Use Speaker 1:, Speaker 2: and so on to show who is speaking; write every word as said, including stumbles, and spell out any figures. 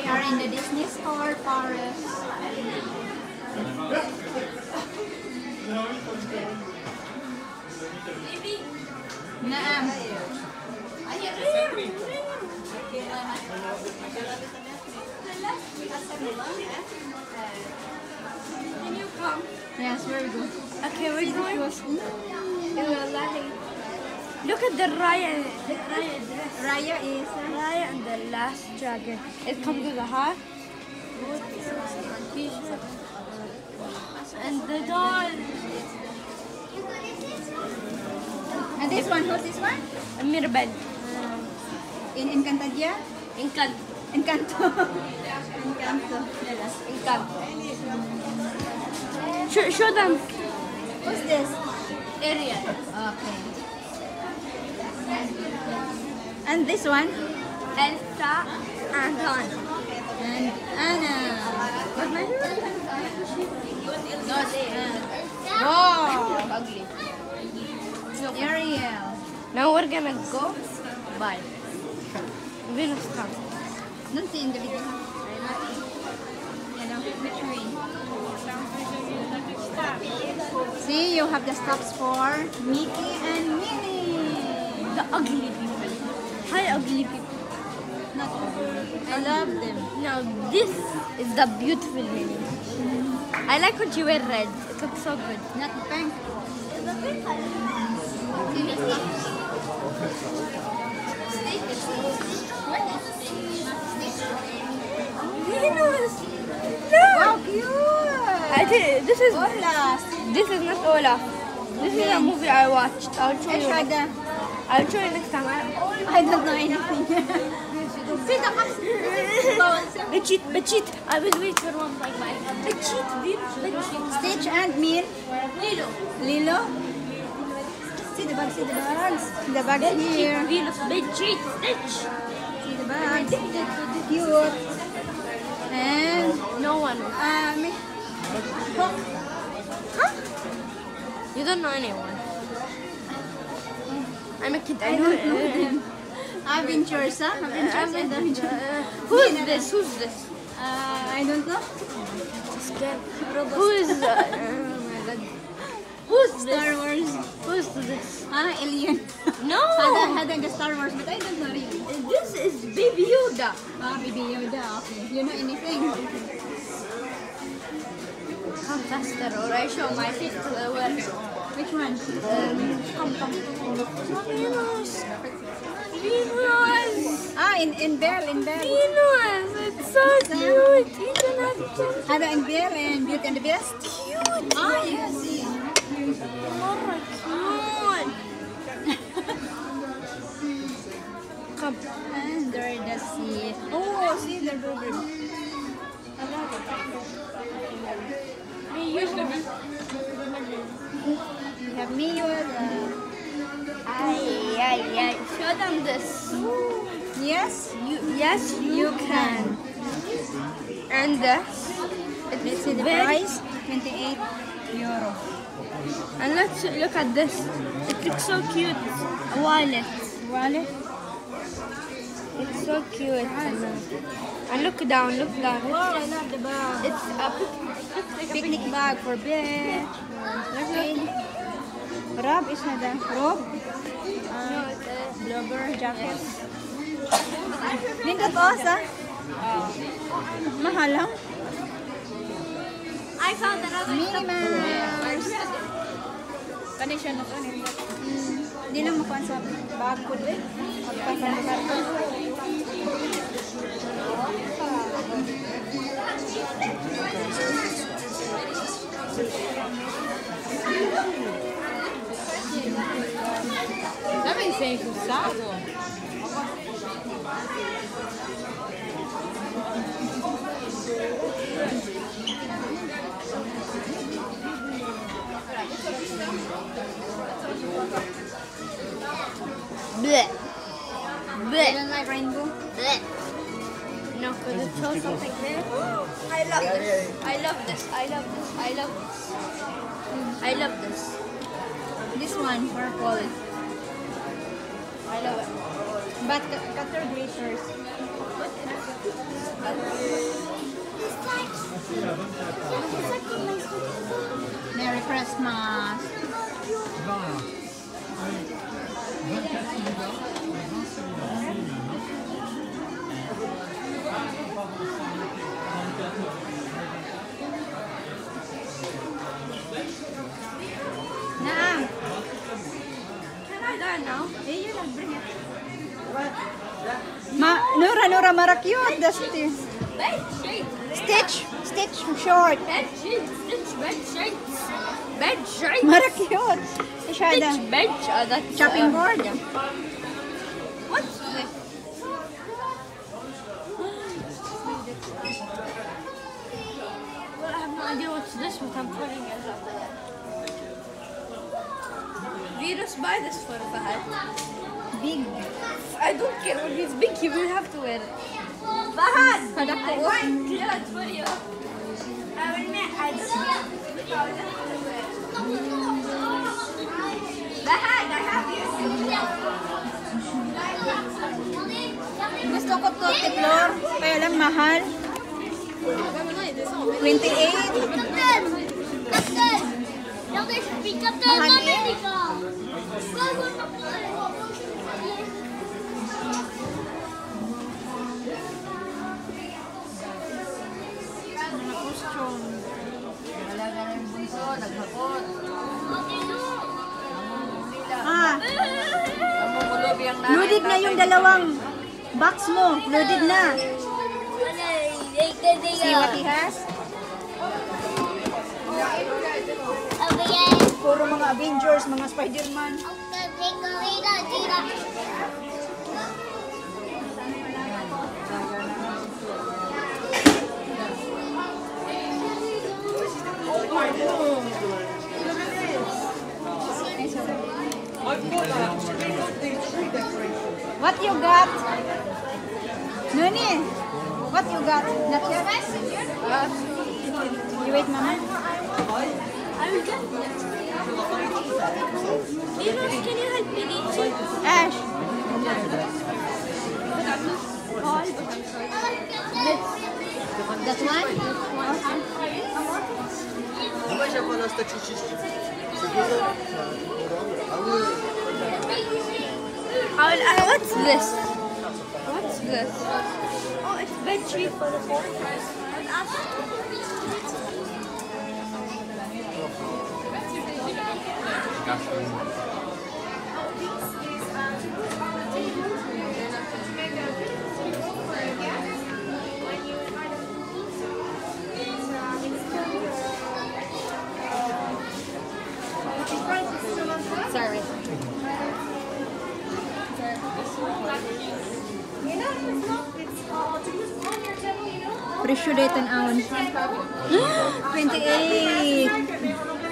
Speaker 1: We are in the Disney store, Paris. Naam.
Speaker 2: Can you come?
Speaker 1: Yes, very good.
Speaker 2: Okay, we're going. Look at the Raya. The Raya dress.
Speaker 1: Raya is
Speaker 2: Raya and the last dragon. It comes with a heart. And the doll.
Speaker 1: and this one, who's this one?
Speaker 2: Mirabel.
Speaker 1: In Encantadia?
Speaker 2: Encanto.
Speaker 1: Encanto. Encanto.
Speaker 2: Encanto. Show, show them.
Speaker 1: Who's this?
Speaker 2: Ariel.
Speaker 1: Okay. And this one?
Speaker 2: Elsa and Anna.
Speaker 1: And Anna.
Speaker 2: What's my name?
Speaker 1: Wow.
Speaker 2: Ugly.
Speaker 1: Ariel.
Speaker 2: Now we're gonna go by Venus Cup.
Speaker 1: Don't see in the video. Hello, which way? See, you have the stops for Mickey and Minnie.
Speaker 2: The ugly people. Hi, ugly people.
Speaker 1: Not ugly. I love them.
Speaker 2: Now this is the beautiful Minnie. I like when you wear red. It looks so good.
Speaker 1: Not pink.
Speaker 2: Venus.
Speaker 1: Wow, cute.
Speaker 2: I think this is
Speaker 1: Hola.
Speaker 2: this is not Olaf. This is a movie I watched. I'll show
Speaker 1: ايش
Speaker 2: you.
Speaker 1: هذا؟
Speaker 2: I'll show you next time. I,
Speaker 1: I don't know anything. See the
Speaker 2: Bechit, Bechit. I will wait for one by my. Bechit, Venus, Bechit.
Speaker 1: Stitch and Min.
Speaker 2: Lilo.
Speaker 1: Lilo. See the bags, see the bags. The bags here.
Speaker 2: Venus, Bechit, Stitch.
Speaker 1: See the bags. Cute. And
Speaker 2: No one.
Speaker 1: um, Hook.
Speaker 2: Huh? You don't know anyone. I'm a kid. I,
Speaker 1: I
Speaker 2: know.
Speaker 1: don't know them. Adventures, huh? Adventures and adventures.
Speaker 2: Uh, who's this? Who's this?
Speaker 1: Uh, I don't know.
Speaker 2: Scared. Who is? Uh, oh my God. Who's
Speaker 1: Star
Speaker 2: this?
Speaker 1: Wars.
Speaker 2: Who's this?
Speaker 1: Ah, Alien.
Speaker 2: No.
Speaker 1: Hada, hada the Star Wars, but I don't know really.
Speaker 2: This is Baby Yoda.
Speaker 1: Ah, Baby Yoda. Okay. You know anything?
Speaker 2: Come faster, or I show my feet to the world.
Speaker 1: Which one?
Speaker 2: Um, come, come. Venus. Venus.
Speaker 1: Ah, in in Belle, in Belle.
Speaker 2: Venus. It's so cute. You can have it.
Speaker 1: Hada in Belle and Beauty and the Beast.
Speaker 2: Cute.
Speaker 1: Ah, yes. See.
Speaker 2: Mara cute. Come.
Speaker 1: Under the sea. Oh, see the river. I love it. We have Mio. The...
Speaker 2: Ay, ay, ay. Show them this.
Speaker 1: Yes.
Speaker 2: You, yes, you,
Speaker 1: You
Speaker 2: can.
Speaker 1: can.
Speaker 2: And uh,
Speaker 1: Let's see the
Speaker 2: very-
Speaker 1: price. twenty-eight euro.
Speaker 2: And let's look at this. It looks so cute. A wallet.
Speaker 1: Wallet.
Speaker 2: It's so cute. And look down, look down.
Speaker 1: Wow, I love the bag.
Speaker 2: It's a pic-
Speaker 1: Picnic bag for bed. Okay. Rob is na the robe.
Speaker 2: No, it's a
Speaker 1: Blubber jacket. Nindot os ah. Mahal lang.
Speaker 2: I found another
Speaker 1: Minnie Mouse. Connection na to. Hindi lang makuha sa bag ko din. Magpapanakar ko.
Speaker 3: Também sem custado.
Speaker 2: Bleh.
Speaker 1: You
Speaker 2: Bleh.
Speaker 1: don't like rainbow?
Speaker 2: Bleh. No, because it shows something there. I love this. I love this. I love this. I love this. I love this.
Speaker 1: This one, purple.
Speaker 2: I love it.
Speaker 1: But cutter glitters. Merry Christmas. Naam.
Speaker 2: Can I die now?
Speaker 1: Eh, yun lang, bring it. Ma, Nora, Nora, mara cute. The sti-
Speaker 2: Bed sheet.
Speaker 1: Stitch, Stitch short.
Speaker 2: Bed sheet. Stitch bed sheets. Bed sheet.
Speaker 1: Mara cute. Siya da.
Speaker 2: Stitch bed. Uh, that's
Speaker 1: Chopping
Speaker 2: uh,
Speaker 1: board.
Speaker 2: What's this? Well, I have no idea what's this, but I'm putting it up. Do you just buy this for Fahad?
Speaker 1: Big.
Speaker 2: I don't care when it's big, you will have to wear it. Fahad!
Speaker 1: Padak
Speaker 2: I
Speaker 1: ko.
Speaker 2: want clothes for you. I will make, I just want to wear it. Fahad, I have you.
Speaker 1: Gusto ko to, Tiklor. Kaya lang mahal. twenty-eight.
Speaker 4: Captain! Captain! Regardez, je suis Captain
Speaker 1: Mahal eh.
Speaker 4: America! Go, go, go,
Speaker 1: Ah, loaded na yung dalawang box mo. Loaded na. See what he has? Puro mga Avengers, mga Spider-Man. What you got? Nuni, what you got? Not yet? You wait, Mama.
Speaker 2: I will get it. Venus, can you help me reach it?
Speaker 1: Ash. That one?
Speaker 5: Давай я по нас так чуть-чуть. А вы
Speaker 2: I will, uh, what's this? What's this? Oh, it's bed sheet for the four.
Speaker 1: Sorry. Presyo dito ang awan. twenty-eight.